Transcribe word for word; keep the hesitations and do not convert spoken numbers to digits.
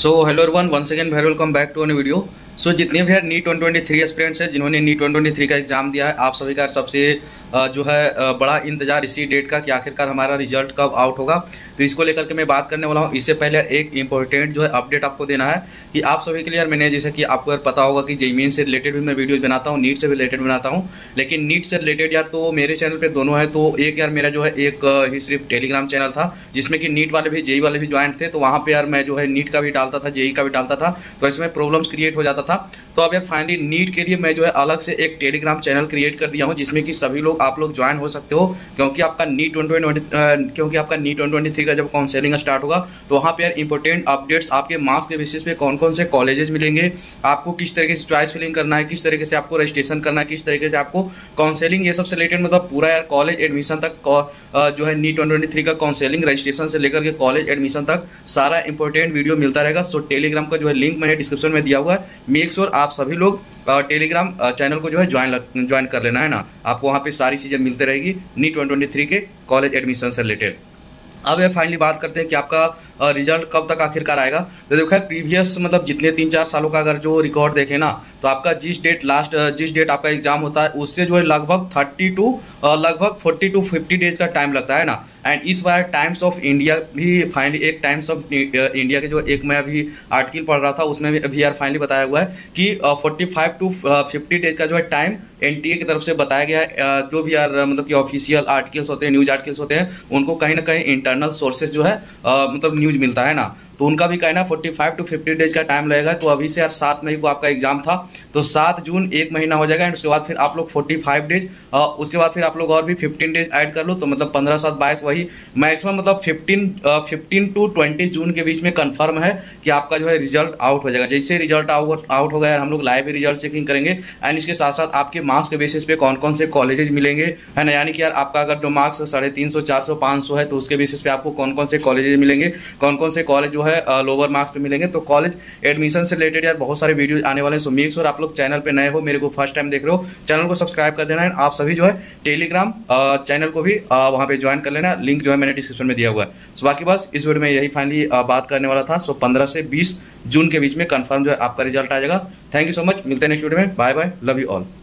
So hello everyone, once again very welcome back to a video. So जितने भी यार NEET twenty twenty three aspirants हैं जिन्होंने NEET twenty twenty three का exam दिया है, आप सभी का सबसे अ, जो है अ, बड़ा इंतजार इसी डेट का कि आखिरकार हमारा रिजल्ट कब आउट होगा। तो इसको लेकर के मैं बात करने वाला हूँ। इससे पहले एक इंपॉर्टेंट जो है अपडेट आपको देना है कि आप सभी के लिए यार मैंने जैसे कि आपको यार पता होगा कि जेईई से रिलेटेड भी मैं वीडियोज बनाता हूँ, नीट से भी रिलेटेड बनाता हूँ। लेकिन नीट से रिलेटेड यार तो मेरे चैनल पर दोनों है। तो एक यार मेरा जो है एक अ, ही सिर्फ टेलीग्राम चैनल था जिसमें कि नीट वाले भी जेईई वाले भी ज्वाइन थे। तो वहाँ पे यार मैं जो है नीट का भी डालता था, जेईई का भी डालता था, तो इसमें प्रॉब्लम्स क्रिएट हो जाता था। तो अब यार फाइनली नीट के लिए मैं जो है अलग से एक टेलीग्राम चैनल क्रिएट कर दिया हूँ जिसमें कि सभी लोग आप लोग ज्वाइन हो सकते हो। क्योंकि आपका नीट ट्वेंटी ट्वेंटी क्योंकि आपका नीट ट्वेंटी ट्वेंटी थ्री का जब काउंसलिंग स्टार्ट होगा तो वहाँ पे यार इंपॉर्टेंट अपडेट्स आपके मार्क्स के बेसिस पे कौन कौन से कॉलेजेस मिलेंगे, आपको किस तरीके से चॉइस फिलिंग करना है, किस तरीके से आपको रजिस्ट्रेशन करना है, किस तरीके से आपको काउंसलिंग, ये सबसे रिलेटेड मतलब पूरा यार कॉलेज एडमिशन तक जो है नीट ट्वेंटी ट्वेंटी थ्री का काउंसलिंग रजिस्ट्रेशन से लेकर के कॉलेज एडमिशन तक सारा इंपॉर्टेंट वीडियो मिलता रहेगा। सो टेलीग्राम का जो है लिंक मैंने डिस्क्रिप्शन में दिया हुआ है। मेक श्योर आप सभी लोग टेलीग्राम चैनल को जो है ज्वाइन ज्वाइन कर लेना है ना। आपको वहाँ पे सारी चीज़ें मिलती रहेगी नीट ट्वेंटी ट्वेंटी थ्री के कॉलेज एडमिशन से रिलेटेड। अब ये फाइनली बात करते हैं कि आपका रिजल्ट कब तक आखिरकार आएगा। तो देखो प्रीवियस मतलब जितने तीन चार सालों का अगर जो रिकॉर्ड देखें ना, तो आपका जिस डेट लास्ट जिस डेट आपका एग्जाम होता है उससे जो है लगभग थर्टी टू लगभग फोर्टी टू फिफ्टी डेज का टाइम लगता है ना। एंड इस बार टाइम्स ऑफ इंडिया भी फाइनली एक टाइम्स ऑफ इंडिया के जो एक मैं अभी आर्टिकल पढ़ रहा था उसमें भी अभी यार फाइनली बताया हुआ है कि forty five to fifty days का जो है टाइम एनटीए की तरफ से बताया गया है। जो भी यार मतलब कि ऑफिशियल आर्टिकल्स होते हैं, न्यूज आर्टिकल्स होते हैं, उनको कहीं ना कहीं इंटरनल सोर्सेज जो है आ, मतलब न्यूज मिलता है ना, तो उनका भी कहना forty five to fifty days का टाइम लगेगा। तो अभी से यार सात मई को आपका एग्जाम था, तो सात जून एक महीना हो जाएगा। एंड उसके बाद फिर आप लोग फोर्टी फाइव डेज, उसके बाद फिर आप लोग और भी फिफ्टीन डेज ऐड कर लो, तो मतलब पंद्रह सात बाईस, वही मैक्सिमम मतलब fifteen fifteen to twenty June के बीच में कंफर्म है कि आपका जो है रिजल्ट आउट हो जाएगा। जैसे रिजल्ट आउट आउट हो गया हम लोग लाइव रिजल्ट चेकिंग करेंगे। एंड इसके साथ साथ आपके मार्क्स के बेसिस पे कौन कौन से कॉलेजेस मिलेंगे, है ना। यानी कि यार आपका अगर जो मार्क्स साढ़े तीन सौ चार सौ पाँच सौ है तो उसके बेसिस पे आपको कौन कौन से कॉलेजेस मिलेंगे, कौन कौन से कॉलेज जो है लोअर मार्क्स पे मिलेंगे। तो कॉलेज एडमिशन से रिलेटेड यार बहुत सारे वीडियो आने वाले हैं। सो मेक श्योर आप लोग चैनल पे नए हो, मेरे को फर्स्ट टाइम देख रहे हो, चैनल को सब्सक्राइब कर देना है। आप सभी जो है टेलीग्राम चैनल को भी वहां पे ज्वाइन कर लेना, लिंक जो है मैंने डिस्क्रिप्शन में दिया हुआ है। सो बाकी बस इस वीडियो में यही फाइनली बात करने वाला था। सो पंद्रह से बीस जून के बीच में कंफर्म जो है आपका रिजल्ट आ जाएगा। थैंक यू सो मच, मिलते हैं नेक्स्ट वीडियो में। Bye bye, love you all.